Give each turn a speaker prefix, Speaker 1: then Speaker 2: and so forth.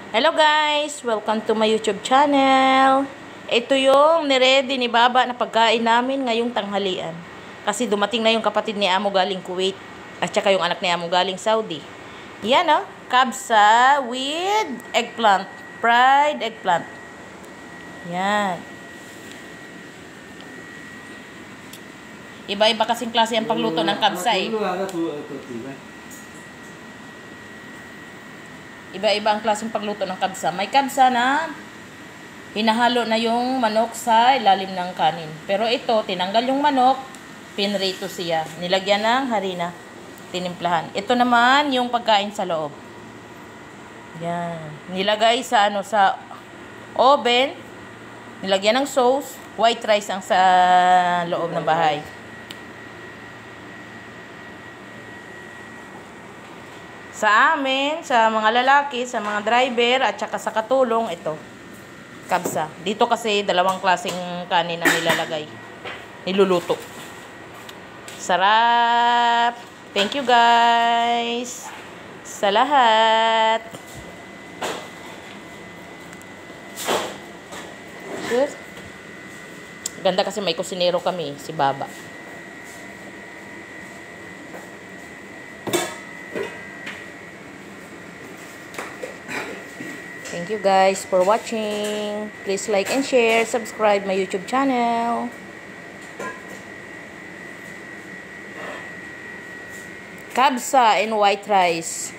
Speaker 1: Hello guys! Welcome to my YouTube channel. Ito yung niready ni Baba na pagkain namin ngayong tanghalian. Kasi dumating na yung kapatid ni Amo galing Kuwait. At saka yung anak ni Amo galing Saudi. Yan o. Kabsa with eggplant. Fried eggplant. Yan. Iba-iba kasing klase ang pagluto ng kabsa eh. Iba-iba ang klaseng pagluto ng kabsa. May kabsa na hinahalo na yung manok sa ilalim ng kanin. Pero ito, tinanggal yung manok, pinrito siya. Nilagyan ng harina, tinimplahan. Ito naman yung pagkain sa loob. Yan. Nilagay sa sa oven, nilagyan ng sauce, white rice ang sa loob ng bahay. Sa amin, sa mga lalaki, sa mga driver, at saka sa katulong, ito, kabsa. Dito kasi, dalawang klaseng kanin ang nilalagay. Niluluto. Sarap! Thank you guys! Sa lahat! Good. Ganda kasi may kusinero kami, si Baba. Thank you guys for watching. Please like and share, subscribe my YouTube channel. Kabsa and white rice.